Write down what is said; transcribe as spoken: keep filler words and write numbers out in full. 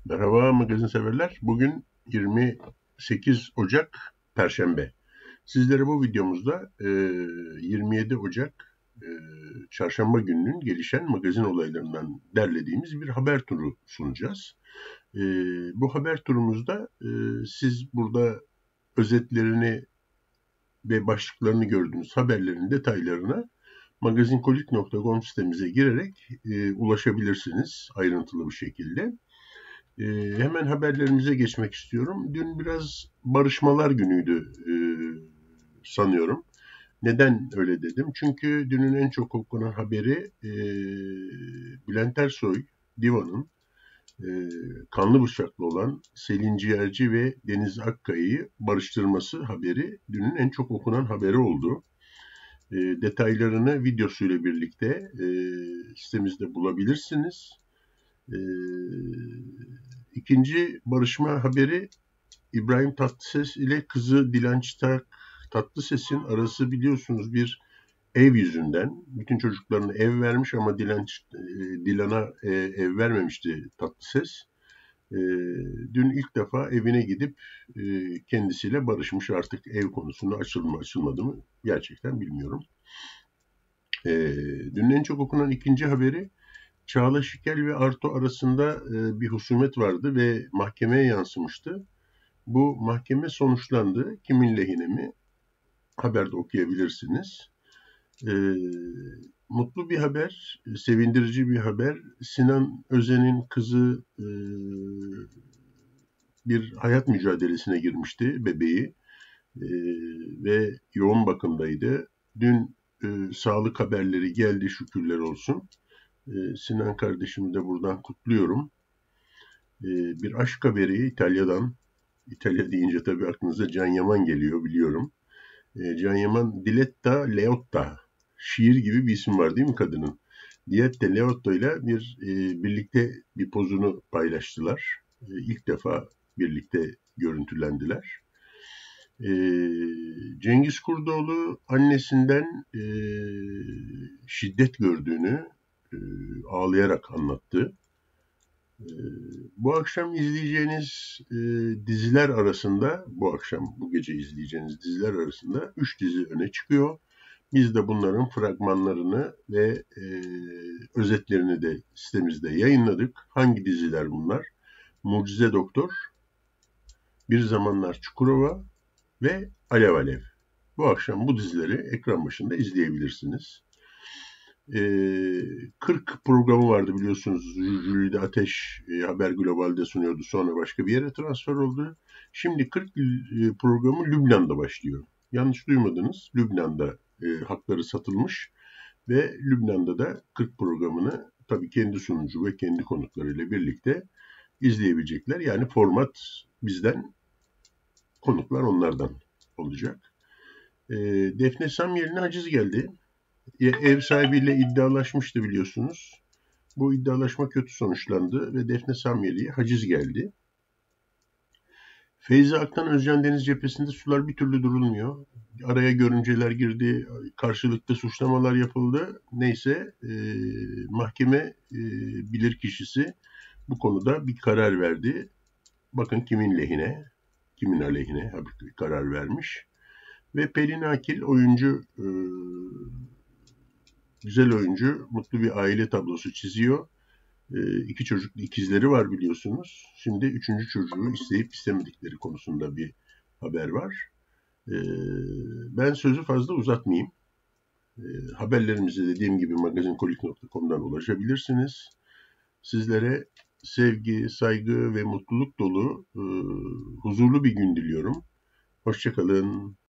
Merhaba magazin severler. Bugün yirmi sekiz Ocak Perşembe. Sizlere bu videomuzda e, yirmi yedi Ocak e, Çarşamba gününün gelişen magazin olaylarından derlediğimiz bir haber turu sunacağız. E, bu haber turumuzda e, siz burada özetlerini ve başlıklarını gördüğünüz haberlerin detaylarına magazinkolik nokta com sitemize girerek e, ulaşabilirsiniz ayrıntılı bir şekilde. Ee, hemen haberlerimize geçmek istiyorum. Dün biraz barışmalar günüydü e, sanıyorum. Neden öyle dedim? Çünkü dünün en çok okunan haberi e, Bülent Ersoy, Diva'nın e, kanlı bıçaklı olan Selin Ciğerci ve Deniz Akkaya'yı barıştırması haberi dünün en çok okunan haberi oldu. E, detaylarını videosuyla birlikte e, sitemizde bulabilirsiniz. E, ikinci barışma haberi İbrahim Tatlıses ile kızı Dilan Çıtak Tatlıses'in arası biliyorsunuz bir ev yüzünden. Bütün çocuklarına ev vermiş ama Dilan, Dilan'a ev vermemişti Tatlıses. Dün ilk defa evine gidip kendisiyle barışmış, artık ev konusunda açıldı mı açılmadı mı gerçekten bilmiyorum. Dün en çok okunan ikinci haberi Çağla Şikel ve Arto arasında bir husumet vardı ve mahkemeye yansımıştı. Bu mahkeme sonuçlandı. Kimin lehine mi? Haberde okuyabilirsiniz. Ee, mutlu bir haber, sevindirici bir haber. Sinan Özen'in kızı e, bir hayat mücadelesine girmişti, bebeği e, ve yoğun bakımdaydı. Dün e, sağlık haberleri geldi, şükürler olsun. E, Sinan kardeşimi de buradan kutluyorum. E, bir aşk haberi İtalya'dan. İtalya deyince tabii aklınıza Can Yaman geliyor, biliyorum. E, Can Yaman, Diletta Leotta. Şiir gibi bir isim var değil mi kadının? Diletta Leotta ile bir e, birlikte bir pozunu paylaştılar. E, ilk defa birlikte görüntülendiler. E, Cengiz Kurdoğlu annesinden e, şiddet gördüğünü e, ağlayarak anlattı. E, bu akşam izleyeceğiniz e, diziler arasında, bu akşam bu gece izleyeceğiniz diziler arasında üç dizi öne çıkıyor. Biz de bunların fragmanlarını ve e, özetlerini de sitemizde yayınladık. Hangi diziler bunlar? Mucize Doktor, Bir Zamanlar Çukurova ve Alev Alev. Bu akşam bu dizileri ekran başında izleyebilirsiniz. Ee, kırk programı vardı biliyorsunuz. Jülide Ateş e, Haber Global'de sunuyordu. Sonra başka bir yere transfer oldu. Şimdi kırk e, programı Lübnan'da başlıyor. Yanlış duymadınız. Lübnan'da e, hakları satılmış ve Lübnan'da da kırk programını tabii kendi sunucu ve kendi konuklarıyla birlikte izleyebilecekler. Yani format bizden, konuklar onlardan olacak. E, Defne Samyeli'ne haciz geldi. E, ev sahibiyle iddialaşmıştı biliyorsunuz. Bu iddialaşma kötü sonuçlandı ve Defne Samyeli'ye haciz geldi. Feyzi Aktan Özcan Deniz cephesinde sular bir türlü durulmuyor. Araya görümceler girdi, karşılıklı suçlamalar yapıldı. Neyse e, mahkeme e, bilirkişisi bu konuda bir karar verdi. Bakın kimin lehine, kimin aleyhine bir karar vermiş. Ve Pelin Akil oyuncu, e, güzel oyuncu, mutlu bir aile tablosu çiziyor. E, iki çocuklu ikizleri var biliyorsunuz. Şimdi üçüncü çocuğu isteyip istemedikleri konusunda bir haber var. E, ben sözü fazla uzatmayayım. E, haberlerimize dediğim gibi magazinkolik nokta com'dan ulaşabilirsiniz. Sizlere sevgi, saygı ve mutluluk dolu, e, huzurlu bir gün diliyorum. Hoşça kalın.